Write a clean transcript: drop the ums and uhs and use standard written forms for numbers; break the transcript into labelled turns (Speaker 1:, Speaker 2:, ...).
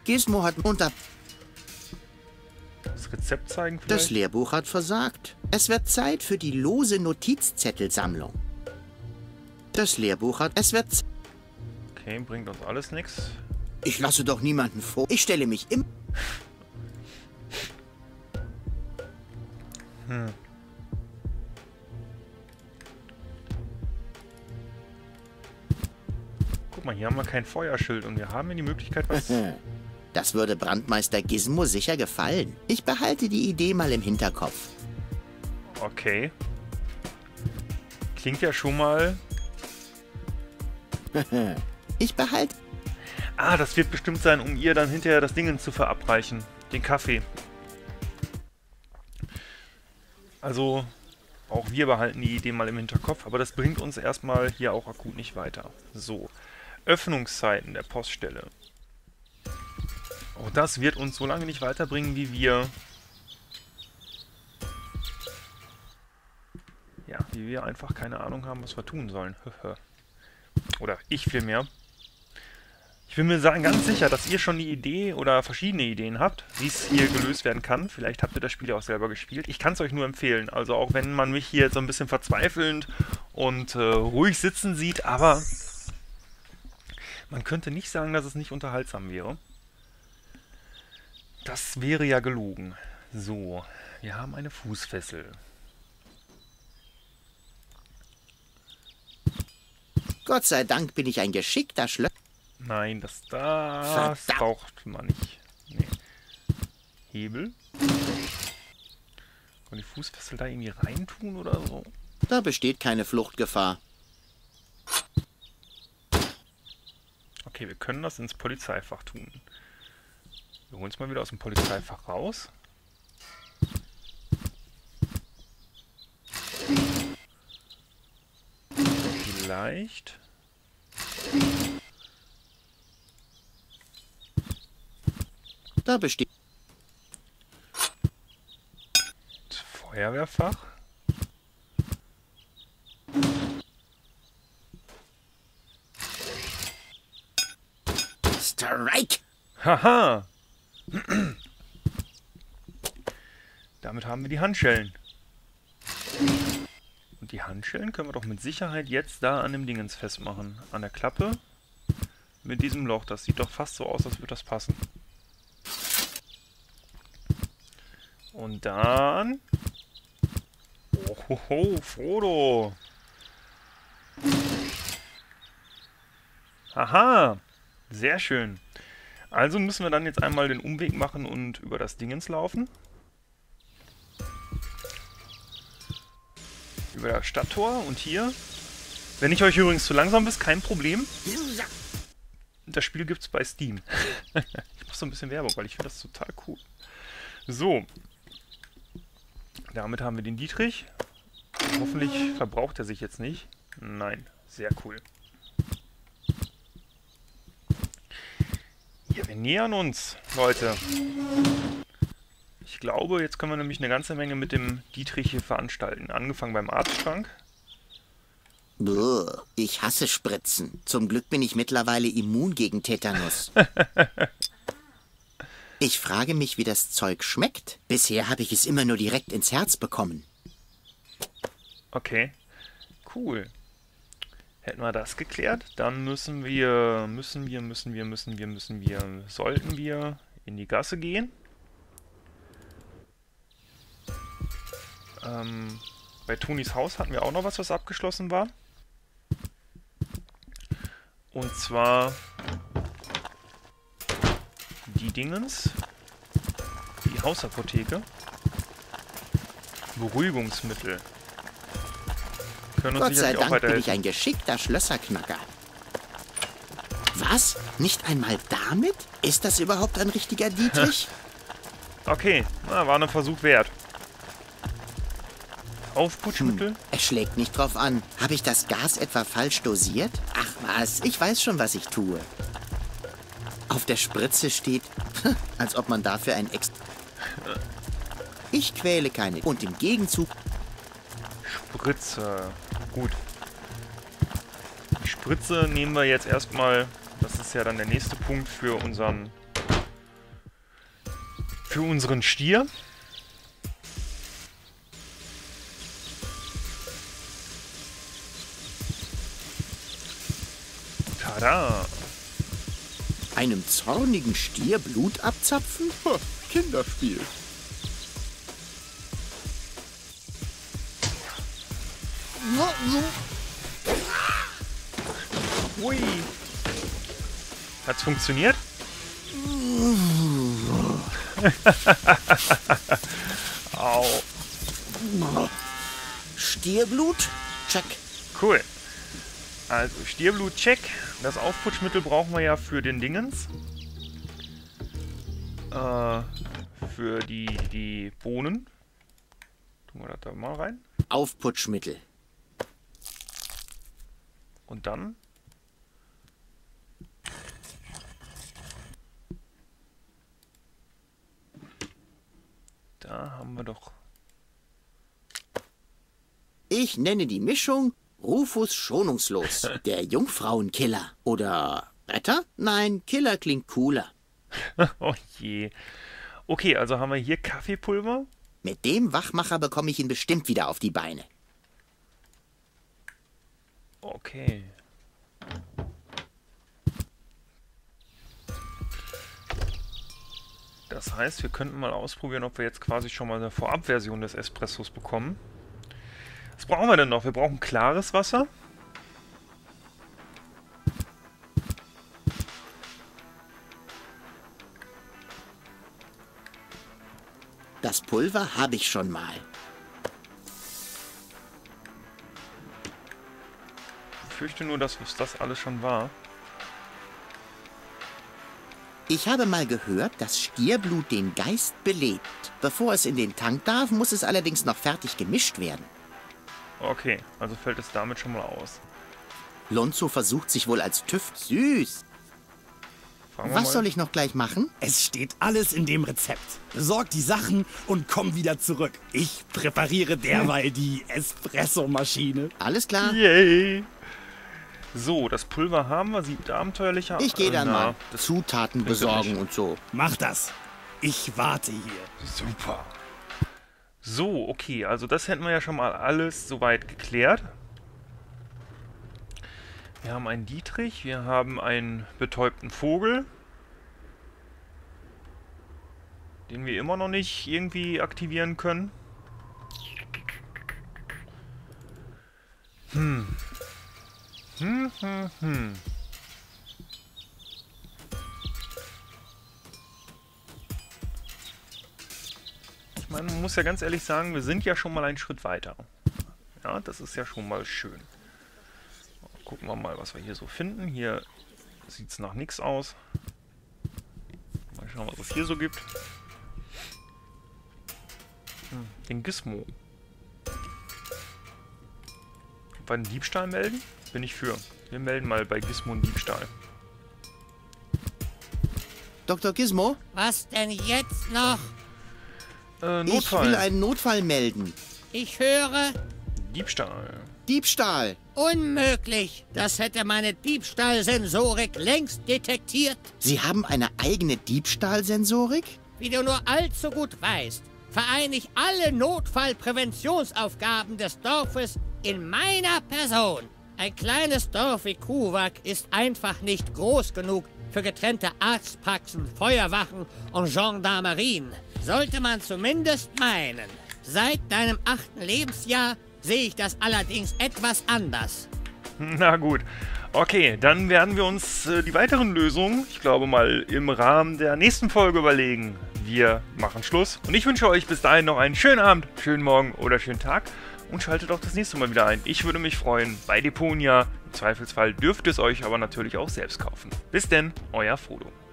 Speaker 1: Gizmo hat unter...
Speaker 2: Das Rezept zeigen vielleicht?
Speaker 1: Das Lehrbuch hat versagt. Es wird Zeit für die lose Notizzettelsammlung. Das Lehrbuch hat... Es wird...
Speaker 2: Okay, bringt uns alles nichts.
Speaker 1: Ich lasse doch niemanden vor. Ich stelle mich im...
Speaker 2: Guck mal, hier haben wir kein Feuerschild und wir haben hier die Möglichkeit, was...
Speaker 1: Das würde Brandmeister Gizmo sicher gefallen. Ich behalte die Idee mal im Hinterkopf.
Speaker 2: Okay. Klingt ja schon mal...
Speaker 1: Ich behalte...
Speaker 2: Ah, das wird bestimmt sein, um ihr dann hinterher das Ding zu verabreichen. Den Kaffee. Also, auch wir behalten die Idee mal im Hinterkopf, aber das bringt uns erstmal hier auch akut nicht weiter. So, Öffnungszeiten der Poststelle. Auch das wird uns so lange nicht weiterbringen, wie wir... Ja, wie wir einfach keine Ahnung haben, was wir tun sollen. Oder ich vielmehr. Ich bin mir ganz sicher, dass ihr schon die Idee oder verschiedene Ideen habt, wie es hier gelöst werden kann. Vielleicht habt ihr das Spiel ja auch selber gespielt. Ich kann es euch nur empfehlen. Also auch wenn man mich hier jetzt so ein bisschen verzweifelnd und ruhig sitzen sieht, aber man könnte nicht sagen, dass es nicht unterhaltsam wäre. Das wäre ja gelogen. So, wir haben eine Fußfessel.
Speaker 1: Gott sei Dank bin ich ein geschickter Schlösser.
Speaker 2: Nein, das braucht man nicht. Nee. Hebel. Kann die Fußfessel da irgendwie reintun oder so?
Speaker 1: Da besteht keine Fluchtgefahr.
Speaker 2: Okay, wir können das ins Polizeifach tun. Wir holen es mal wieder aus dem Polizeifach raus. Vielleicht...
Speaker 1: Da besteht...
Speaker 2: Feuerwehrfach.
Speaker 1: Strike!
Speaker 2: Haha! Damit haben wir die Handschellen. Und die Handschellen können wir doch mit Sicherheit jetzt da an dem Dingens festmachen. An der Klappe. Mit diesem Loch. Das sieht doch fast so aus, als würde das passen. Und dann... Ohoho, Frodo! Aha! Sehr schön. Also müssen wir dann jetzt einmal den Umweg machen und über das Dingens laufen. Über das Stadttor und hier. Wenn ich euch übrigens zu langsam bin, kein Problem. Das Spiel gibt es bei Steam. Ich mache so ein bisschen Werbung, weil ich finde das total cool. So. Damit haben wir den Dietrich. Hoffentlich verbraucht er sich jetzt nicht. Nein, sehr cool. Ja, wir nähern uns, Leute. Ich glaube, jetzt können wir nämlich eine ganze Menge mit dem Dietrich hier veranstalten. Angefangen beim Arztschrank.
Speaker 1: Buh, ich hasse Spritzen. Zum Glück bin ich mittlerweile immun gegen Tetanus. Ich frage mich, wie das Zeug schmeckt. Bisher habe ich es immer nur direkt ins Herz bekommen.
Speaker 2: Okay, cool. Hätten wir das geklärt, dann sollten wir in die Gasse gehen. Bei Tonis Haus hatten wir auch noch was abgeschlossen war. Und zwar die Dingens, die Hausapotheke, Beruhigungsmittel. Können uns
Speaker 1: Gott sei
Speaker 2: sicherlich auch
Speaker 1: Dank bin
Speaker 2: weiterhelfen.
Speaker 1: ich ein geschickter Schlösserknacker. Was? Nicht einmal damit? Ist das überhaupt ein richtiger Dietrich?
Speaker 2: Okay, na, war ein Versuch wert. Aufputschmittel?
Speaker 1: Es schlägt nicht drauf an. Habe ich das Gas etwa falsch dosiert? Ach was, ich weiß schon, was ich tue. Auf der Spritze steht, als ob man dafür ein extra... Ich quäle keine. Und im Gegenzug...
Speaker 2: Spritze. Gut. Die Spritze nehmen wir jetzt erstmal, das ist ja dann der nächste Punkt für unseren für unseren Stier. Tada!
Speaker 1: Einem zornigen Stier Blut abzapfen? Kinderspiel.
Speaker 2: Ui! Hat's funktioniert? Au.
Speaker 1: Stierblut? Check.
Speaker 2: Cool. Also Stierblut, check. Das Aufputschmittel brauchen wir ja für den Dingens. Für die Bohnen. Tun wir das da mal rein.
Speaker 1: Aufputschmittel.
Speaker 2: Und dann? Da haben wir doch...
Speaker 1: Ich nenne die Mischung Rufus schonungslos, der Jungfrauenkiller. Oder Retter? Nein, Killer klingt cooler.
Speaker 2: Oh je. Okay, also haben wir hier Kaffeepulver.
Speaker 1: Mit dem Wachmacher bekomme ich ihn bestimmt wieder auf die Beine.
Speaker 2: Okay. Das heißt, wir könnten mal ausprobieren, ob wir jetzt quasi schon mal eine Vorabversion des Espressos bekommen. Was brauchen wir denn noch? Wir brauchen klares Wasser.
Speaker 1: Das Pulver habe ich schon mal.
Speaker 2: Ich fürchte nur, dass das alles schon war.
Speaker 1: Ich habe mal gehört, dass Stierblut den Geist belebt. Bevor es in den Tank darf, muss es allerdings noch fertig gemischt werden.
Speaker 2: Okay, also fällt es damit schon mal aus.
Speaker 1: Lonzo versucht sich wohl als TÜV. Süß.
Speaker 2: Fragen wir
Speaker 1: Was
Speaker 2: mal.
Speaker 1: soll ich noch gleich machen?
Speaker 3: Es steht alles in dem Rezept. Besorg die Sachen und komm wieder zurück. Ich präpariere derweil die Espresso-Maschine.
Speaker 1: Alles klar.
Speaker 2: Yay! So, das Pulver haben wir, sieht abenteuerlicher aus.
Speaker 1: Ich gehe dann mal
Speaker 2: das
Speaker 1: Zutaten
Speaker 2: bringt
Speaker 1: besorgen
Speaker 2: nicht.
Speaker 1: und so.
Speaker 3: Mach das. Ich warte hier.
Speaker 2: Super. So, okay, also das hätten wir ja schon mal alles soweit geklärt. Wir haben einen Dietrich, wir haben einen betäubten Vogel, den wir immer noch nicht irgendwie aktivieren können. Ich meine, man muss ja ganz ehrlich sagen, wir sind ja schon mal einen Schritt weiter. Ja, das ist ja schon mal schön. Gucken wir mal, was wir hier so finden. Hier sieht es nach nichts aus. Mal schauen, was es hier so gibt. Den Gizmo. Ob wir einen Diebstahl melden? Bin ich für. Wir melden mal bei Gizmo einen Diebstahl.
Speaker 1: Dr. Gizmo,
Speaker 4: Was denn jetzt noch?
Speaker 1: ich will
Speaker 2: Notfall.
Speaker 1: einen Notfall melden.
Speaker 4: Ich höre,
Speaker 2: Diebstahl.
Speaker 1: Diebstahl.
Speaker 4: unmöglich. Das hätte meine Diebstahlsensorik längst detektiert.
Speaker 1: Sie haben eine eigene Diebstahlsensorik?
Speaker 4: Wie du nur allzu gut weißt, vereine ich alle Notfallpräventionsaufgaben des Dorfes in meiner Person. Ein kleines Dorf wie Kuwak ist einfach nicht groß genug für getrennte Arztpraxen, Feuerwachen und Gendarmerien. Sollte man zumindest meinen. Seit deinem 8. Lebensjahr sehe ich das allerdings etwas anders.
Speaker 2: Na gut. Okay, dann werden wir uns die weiteren Lösungen, ich glaube mal, im Rahmen der nächsten Folge überlegen. Wir machen Schluss. Und ich wünsche euch bis dahin noch einen schönen Abend, schönen Morgen oder schönen Tag. Und schaltet auch das nächste Mal wieder ein. Ich würde mich freuen bei Deponia. Im Zweifelsfall dürft ihr es euch aber natürlich auch selbst kaufen. Bis denn, euer Frodo.